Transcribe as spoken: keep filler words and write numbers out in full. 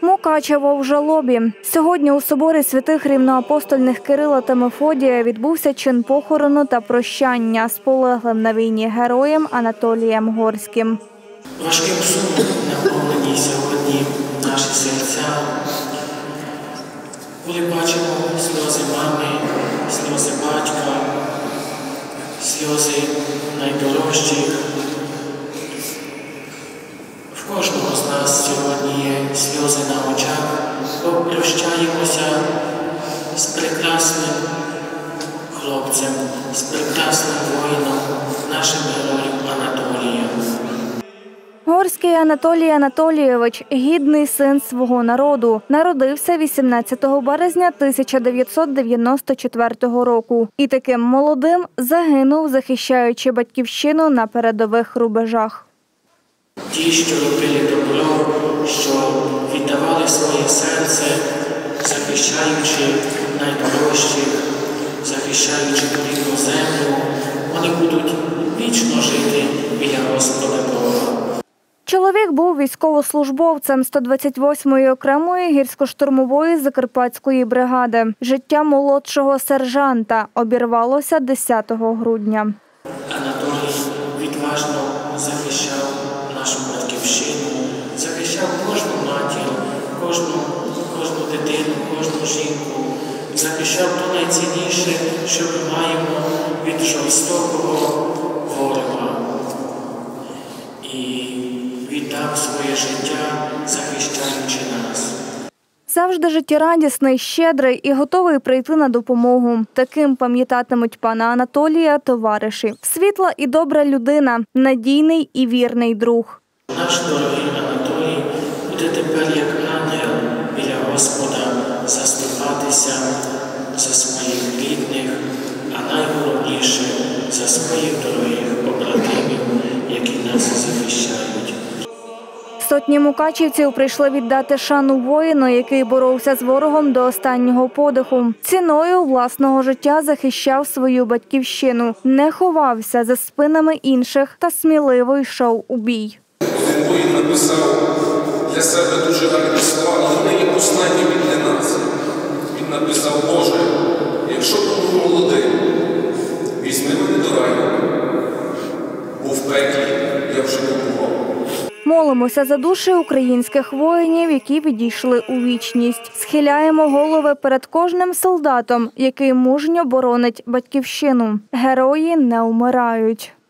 Мукачево в жалобі. Сьогодні у соборі святих рівноапостольних Кирила та Мефодія відбувся чин похорону та прощання з полеглим на війні героєм Анатолієм Горським. Важким сумом наповнені сьогодні наші серця, коли бачимо сльози мами, сльози батька, сльози найдорожчих. В кожного з нас сьогодні є сльози на очах, бо прощаємося з прекрасним хлопцем, з прекрасним воїном, нашим героєм Анатолієм. Горський Анатолій Анатолійович – гідний син свого народу. Народився вісімнадцятого березня тисяча дев'ятсот дев'яносто четвертого року. І таким молодим загинув, захищаючи батьківщину на передових рубежах. Ті, що робили добро, що віддавали своє серце, захищаючи найдорожчих, захищаючи рідну землю, вони будуть вічно жити біля Господа Бога. Чоловік був військовослужбовцем сто двадцять восьмої окремої гірсько-штурмової Закарпатської бригади. Життя молодшого сержанта обірвалося десятого грудня. Анатолій відважно захищав нашу батьківщину, захищав кожну матір, кожну, кожну дитину, кожну жінку, захищав то найцінніше, що ми маємо від жорстокого ворога. І віддав своє життя, захищаючи нас. Завжди життєрадісний, щедрий і готовий прийти на допомогу. Таким пам'ятатимуть пана Анатолія товариші. Світла і добра людина, надійний і вірний друг. Наш дорогий Анатолій буде тепер як ангел біля Господа заступатися за своїх рідних, а найголовніше за своїх дорогих побратимів, які нас захищають. Сотні мукачівців прийшли віддати шану воїну, який боровся з ворогом до останнього подиху. Ціною власного життя захищав свою батьківщину, не ховався за спинами інших та сміливо йшов у бій. Один воїн написав для себе дуже гарні слова, але вони є останніми для нас. Він написав: Боже, якщо був молодий, візьми мене до раю, бо в пеклі я вже побував. Молимося за душі українських воїнів, які відійшли у вічність. Схиляємо голови перед кожним солдатом, який мужньо боронить батьківщину. Герої не вмирають.